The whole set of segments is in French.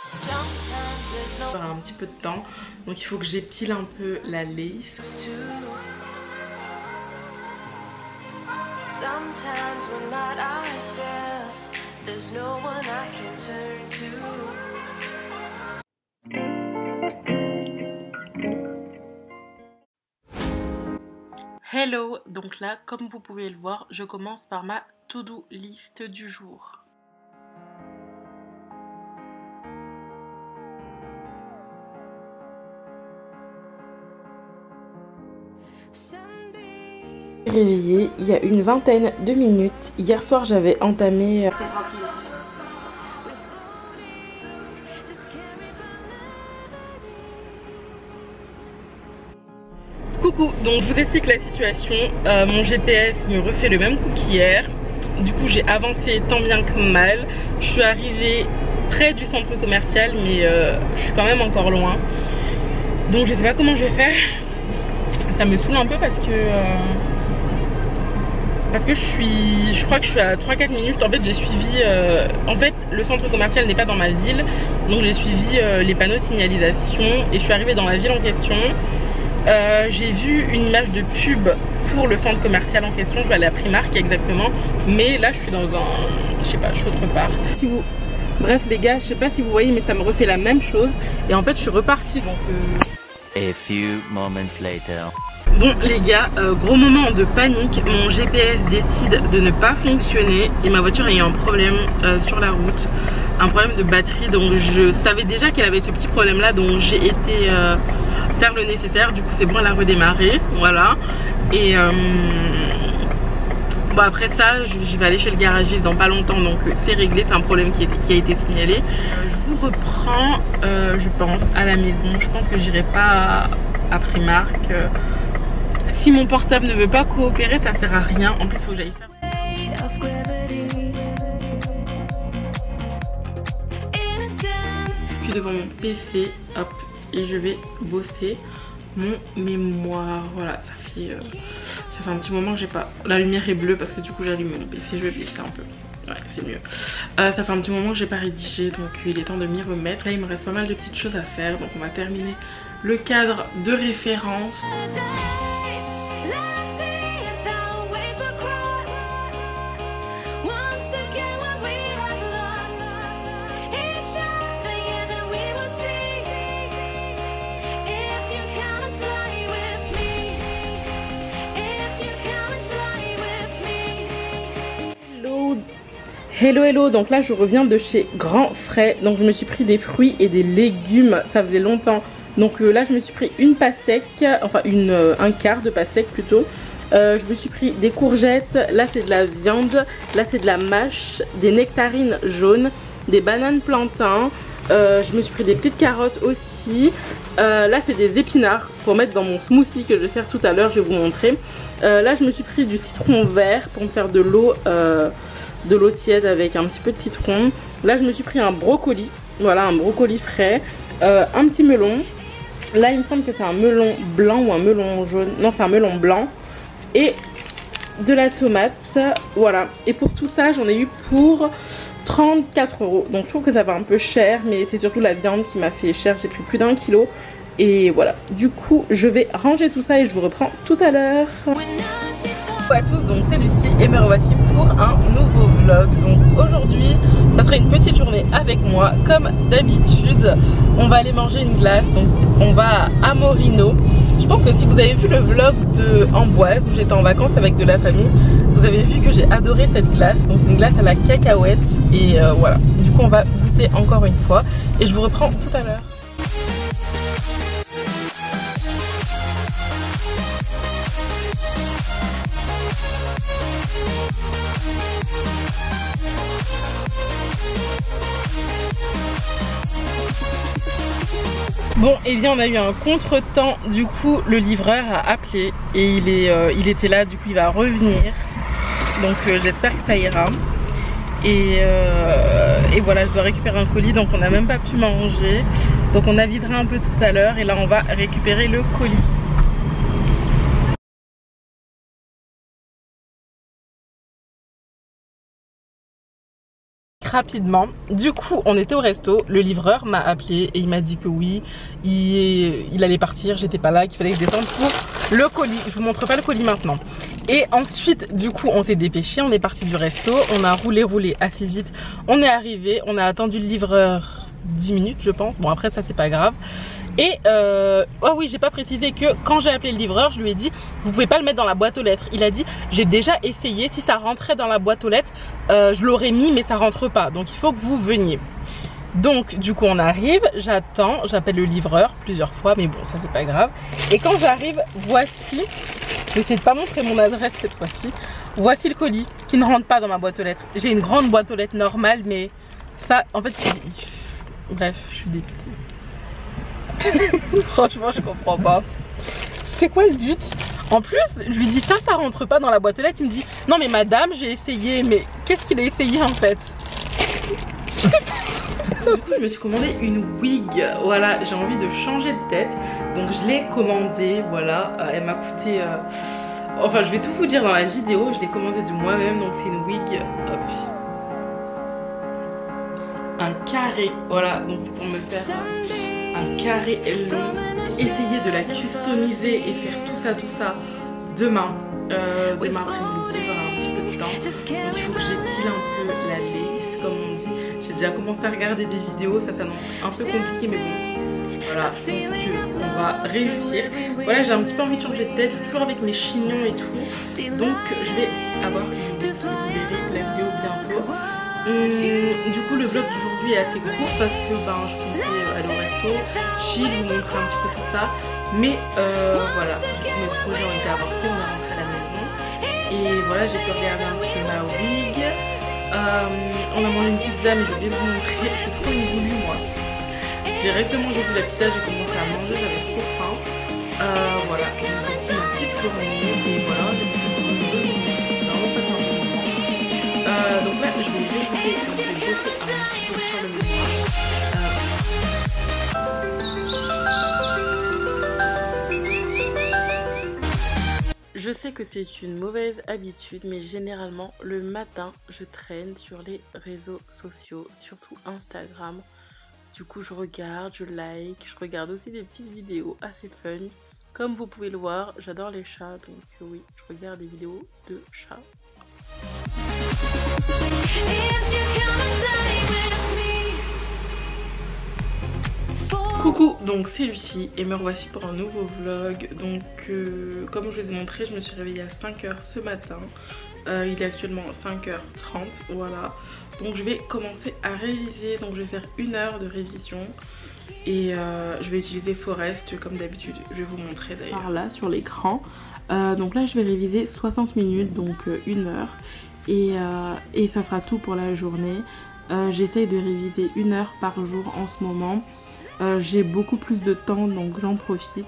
Un petit peu de temps, donc il faut que j'épile un peu la lisse. Hello, donc là comme vous pouvez le voir, je commence par ma to-do list du jour. Réveillée il y a une vingtaine de minutes. Hier soir j'avais entamé Coucou, donc je vous explique la situation. Mon GPS me refait le même coup qu'hier. Du coup j'ai avancé tant bien que mal. Je suis arrivée près du centre commercial, mais je suis quand même encore loin. Donc je sais pas comment je vais faire. Ça me saoule un peu parce que je crois que je suis à 3-4 minutes. En fait j'ai suivi, en fait le centre commercial n'est pas dans ma ville, donc j'ai suivi les panneaux de signalisation et je suis arrivée dans la ville en question. J'ai vu une image de pub pour le centre commercial en question. Je vais aller à Primark exactement, mais là je suis dans un, je sais pas, je suis autre part. Si vous, bref les gars, je sais pas si vous voyez, mais ça me refait la même chose et en fait je suis repartie donc. A few moments later. Bon les gars, gros moment de panique, mon GPS décide de ne pas fonctionner et ma voiture a eu un problème sur la route, un problème de batterie, donc je savais déjà qu'elle avait ce petit problème là, donc j'ai été faire le nécessaire, du coup c'est bon, elle a redémarré, voilà. Et bon après ça, je vais aller chez le garagiste dans pas longtemps, donc c'est réglé, c'est un problème qui a été signalé. Je vous reprends, je pense, à la maison, je pense que j'irai pas à Primark. Si mon portable ne veut pas coopérer, ça sert à rien. En plus, il faut que j'aille faire. Je suis devant mon PC, hop, et je vais bosser mon mémoire. Voilà, ça fait un petit moment que j'ai pas. La lumière est bleue parce que du coup j'allume mon PC, je vais baisser un peu. Ouais, c'est mieux. Ça fait un petit moment que j'ai pas rédigé, donc il est temps de m'y remettre. Là, il me reste pas mal de petites choses à faire, donc on va terminer le cadre de référence. Hello hello, donc là je reviens de chez Grand Frais, donc je me suis pris des fruits et des légumes, ça faisait longtemps. Donc là je me suis pris une pastèque, enfin un quart de pastèque plutôt. Je me suis pris des courgettes, là c'est de la viande, là c'est de la mâche, des nectarines jaunes, des bananes plantains. Je me suis pris des petites carottes aussi. Là c'est des épinards pour mettre dans mon smoothie que je vais faire tout à l'heure, je vais vous montrer. Là je me suis pris du citron vert pour me faire de l'eau tiède avec un petit peu de citron. Là je me suis pris un brocoli, voilà, un brocoli frais, un petit melon. Là il me semble que c'est un melon blanc ou un melon jaune, non c'est un melon blanc, et de la tomate, voilà. Et pour tout ça j'en ai eu pour 34 €, donc je trouve que ça va un peu cher, mais c'est surtout la viande qui m'a fait cher, j'ai pris plus d'1 kilo. Et voilà, du coup je vais ranger tout ça et je vous reprends tout à l'heure. Bonjour à tous, donc c'est Lucie et me revoici pour un nouveau vlog. Donc aujourd'hui ça sera une petite journée avec moi comme d'habitude. On va aller manger une glace, donc on va à Morino. Je pense que si vous avez vu le vlog de Amboise où j'étais en vacances avec de la famille, vous avez vu que j'ai adoré cette glace, donc une glace à la cacahuète. Et voilà, du coup on va goûter encore une fois et je vous reprends tout à l'heure. Bon, et bien on a eu un contretemps, du coup le livreur a appelé et il était là, du coup il va revenir. Donc j'espère que ça ira. Et voilà, je dois récupérer un colis, donc on n'a même pas pu manger. Donc on avisera un peu tout à l'heure et là on va récupérer le colis. rapidement. Du coup on était au resto, le livreur m'a appelé et il m'a dit que oui, il allait partir, j'étais pas là, qu'il fallait que je descende pour le colis. Je vous montre pas le colis maintenant. Et ensuite du coup on s'est dépêché, on est parti du resto, on a roulé assez vite, on est arrivé, on a attendu le livreur 10 minutes je pense, bon après ça c'est pas grave. Et oh oui, j'ai pas précisé que quand j'ai appelé le livreur, je lui ai dit vous pouvez pas le mettre dans la boîte aux lettres. Il a dit j'ai déjà essayé, si ça rentrait dans la boîte aux lettres, je l'aurais mis mais ça rentre pas. Donc il faut que vous veniez. Donc du coup on arrive, j'attends, j'appelle le livreur plusieurs fois mais bon ça c'est pas grave. Et quand j'arrive, voici, je vais essayer de pas montrer mon adresse cette fois-ci. Voici le colis qui ne rentre pas dans ma boîte aux lettres. J'ai une grande boîte aux lettres normale mais ça en fait bref je suis dépitée. Franchement je comprends pas. C'est quoi le but? En plus je lui dis ça rentre pas dans la boîte aux lettres. Il me dit non mais madame j'ai essayé. Mais qu'est-ce qu'il a essayé en fait? Du coup je me suis commandé une wig. Voilà, j'ai envie de changer de tête. Donc je l'ai commandée. Voilà, elle m'a coûté enfin je vais tout vous dire dans la vidéo. Je l'ai commandée de moi-même. Donc c'est une wig, hop, un carré. Voilà, donc c'est pour me faire un carré long, essayer de la customiser et faire tout ça demain après-midi, j'aurai un petit peu de temps. Donc il faut que j'étile un peu la lace comme on dit. J'ai déjà commencé à regarder des vidéos, ça s'annonce un peu compliqué mais bon voilà, je pense qu'on va réussir. Voilà, j'ai un petit peu envie de changer de tête, je suis toujours avec mes chignons et tout. Donc je vais avoir une vidéo, vous verrez la vidéo bientôt. Du coup le vlog d'aujourd'hui est assez court parce que ben, je pensais aller au resto, chill, vous montrer un petit peu tout ça. Mais voilà, du coup mes projets ont été avortés, on est rentré à la maison. Et voilà, j'ai pu regarder un petit peu ma wig. On a mangé une pizza mais je vais vous montrer, c'est trop une voulu moi. Directement j'ai vu la pizza, j'ai commencé à manger, j'avais trop faim. Voilà, j'ai fait ma petite journée et voilà, j'ai vraiment pas un bon moment. Donc là je vais réviser, donc je vais bosser un petit peu sur le mémoire. Je sais que c'est une mauvaise habitude, mais généralement le matin je traîne sur les réseaux sociaux, surtout Instagram. Du coup je regarde, je like, je regarde aussi des petites vidéos assez fun. Comme vous pouvez le voir, j'adore les chats, donc oui, je regarde des vidéos de chats. Coucou, donc c'est Lucie et me revoici pour un nouveau vlog. Donc comme je vous ai montré, je me suis réveillée à 5 h ce matin. Il est actuellement 5 h 30, voilà. Donc je vais commencer à réviser, donc je vais faire 1 heure de révision. Et je vais utiliser Forest comme d'habitude, je vais vous montrer d'ailleurs. Par là sur l'écran, donc là je vais réviser 60 minutes, donc 1 heure. Et ça sera tout pour la journée. J'essaye de réviser 1 heure par jour en ce moment. J'ai beaucoup plus de temps donc j'en profite.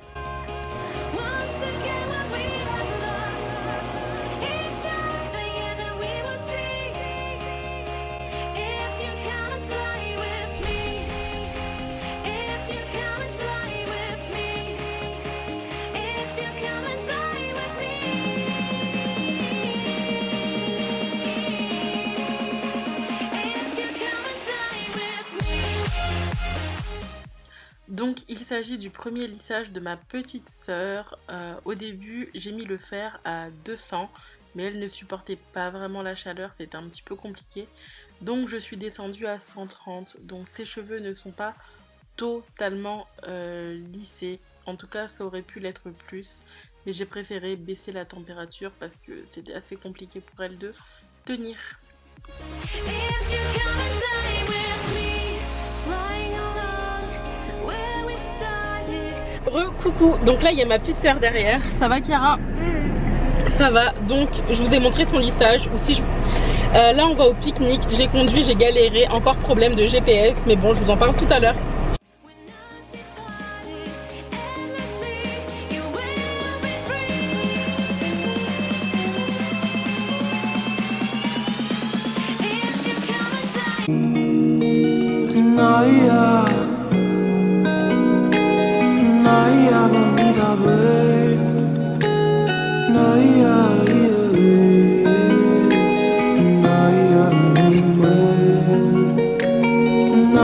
Donc il s'agit du premier lissage de ma petite sœur. Au début j'ai mis le fer à 200 mais elle ne supportait pas vraiment la chaleur, c'était un petit peu compliqué. Donc je suis descendue à 130. Donc ses cheveux ne sont pas totalement lissés. En tout cas ça aurait pu l'être plus. Mais j'ai préféré baisser la température parce que c'était assez compliqué pour elle de tenir. Coucou, donc là il y a ma petite sœur derrière. Ça va Chiara? Ça va, donc je vous ai montré son lissage. Ou si je... là on va au pique-nique, j'ai conduit, j'ai galéré, encore problème de GPS. Mais bon, je vous en parle tout à l'heure. Naya bonita,